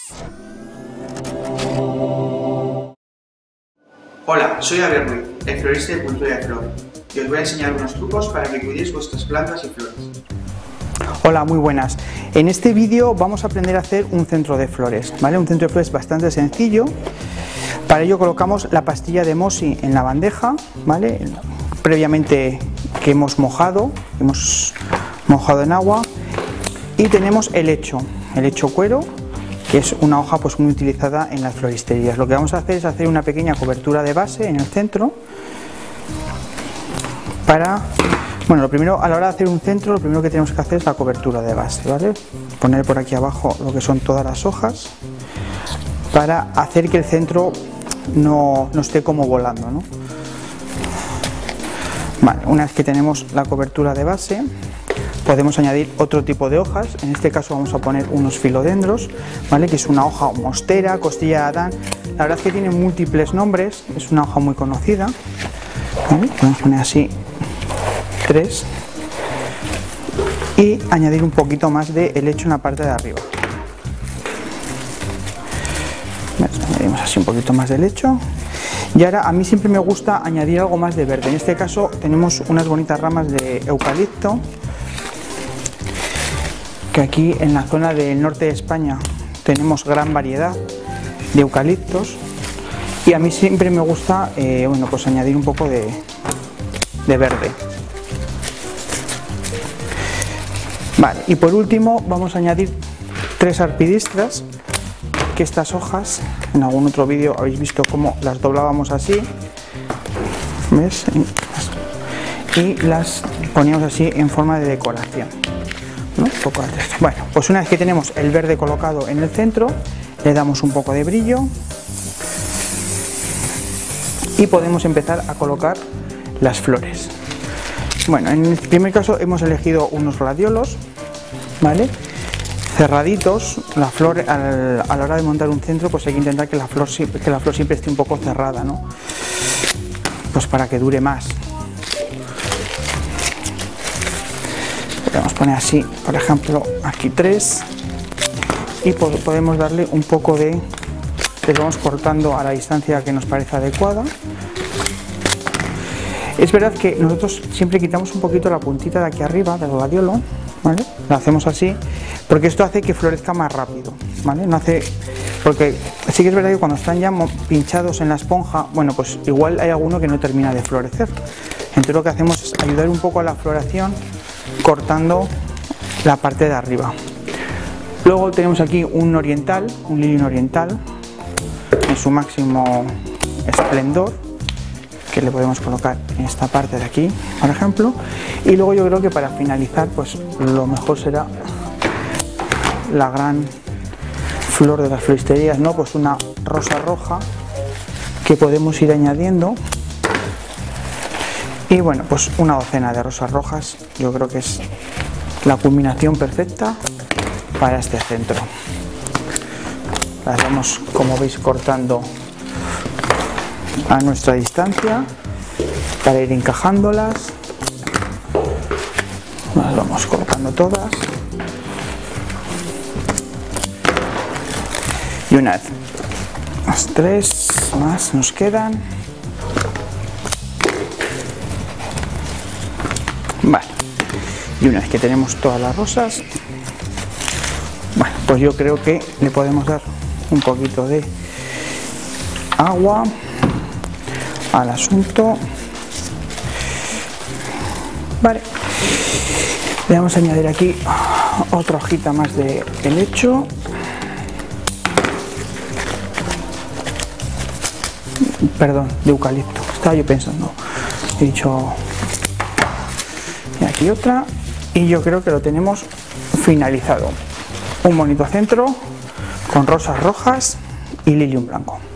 Hola, soy Javier Ruiz, el florista de Cultura de Flor, y os voy a enseñar unos trucos para que cuidéis vuestras plantas y flores. Hola, muy buenas. En este vídeo vamos a aprender a hacer un centro de flores, ¿vale? Un centro de flores bastante sencillo. Para ello colocamos la pastilla de Mosi en la bandeja, ¿vale? Previamente que hemos mojado en agua, y tenemos el hecho cuero, que es una hoja pues muy utilizada en las floristerías. Lo que vamos a hacer es hacer una pequeña cobertura de base en el centro para, bueno, lo primero, a la hora de hacer un centro, lo primero que tenemos que hacer es la cobertura de base, ¿vale? Poner por aquí abajo lo que son todas las hojas para hacer que el centro no esté como volando, ¿no? Vale, una vez que tenemos la cobertura de base, podemos añadir otro tipo de hojas. En este caso vamos a poner unos filodendros, ¿vale? Que es una hoja mostera, costilla de Adán. La verdad es que tiene múltiples nombres, es una hoja muy conocida, ¿vale? Podemos poner así 3 y añadir un poquito más de helecho en la parte de arriba. Añadimos así un poquito más de helecho. Y ahora a mí siempre me gusta añadir algo más de verde. En este caso tenemos unas bonitas ramas de eucalipto, que aquí en la zona del norte de España tenemos gran variedad de eucaliptos, y a mí siempre me gusta bueno, pues añadir un poco de verde. Vale, y por último vamos a añadir 3 arpidistras, que estas hojas en algún otro vídeo habéis visto cómo las doblábamos así, ¿ves? Y las poníamos así en forma de decoración, ¿no? Bueno, pues una vez que tenemos el verde colocado en el centro, le damos un poco de brillo y podemos empezar a colocar las flores. Bueno, en el primer caso hemos elegido unos gladiolos, ¿vale? Cerraditos. La flor, a la hora de montar un centro, pues hay que intentar que la flor siempre esté un poco cerrada, ¿no? Pues para que dure más. Podemos poner así, por ejemplo, aquí 3, y podemos darle un poco de... Les vamos cortando a la distancia que nos parece adecuada. Es verdad que nosotros siempre quitamos un poquito la puntita de aquí arriba del gladiolo, ¿vale? Lo hacemos así porque esto hace que florezca más rápido, ¿vale? No hace... Porque sí que es verdad que cuando están ya pinchados en la esponja, bueno, pues igual hay alguno que no termina de florecer. Entonces lo que hacemos es ayudar un poco a la floración cortando la parte de arriba. Luego tenemos aquí un oriental, un lilium oriental en su máximo esplendor, que le podemos colocar en esta parte de aquí, por ejemplo. Y luego yo creo que para finalizar, pues lo mejor será la gran flor de las floristerías, ¿no? Pues una rosa roja que podemos ir añadiendo. Y bueno, pues una docena de rosas rojas, yo creo que es la culminación perfecta para este centro. Las vamos, como veis, cortando a nuestra distancia para ir encajándolas. Las vamos colocando todas, y una vez, las 3 más nos quedan. Vale, y una vez que tenemos todas las rosas, bueno, pues yo creo que le podemos dar un poquito de agua al asunto. Vale, le vamos a añadir aquí otra hojita más de helecho. Perdón, de eucalipto, estaba yo pensando, he dicho. Y aquí otra, y yo creo que lo tenemos finalizado. Un bonito centro con rosas rojas y lilium blanco.